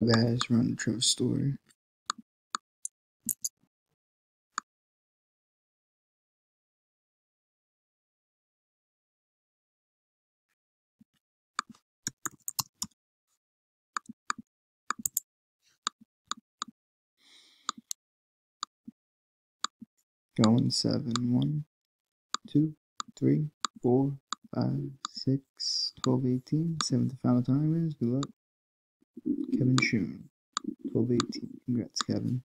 guys, run true story. Going 7, 1, 2, 3, 4, 5, 6, 12, 18. 7th and final time is, good luck, Kevin Shun. 12, 18. Congrats, Kevin.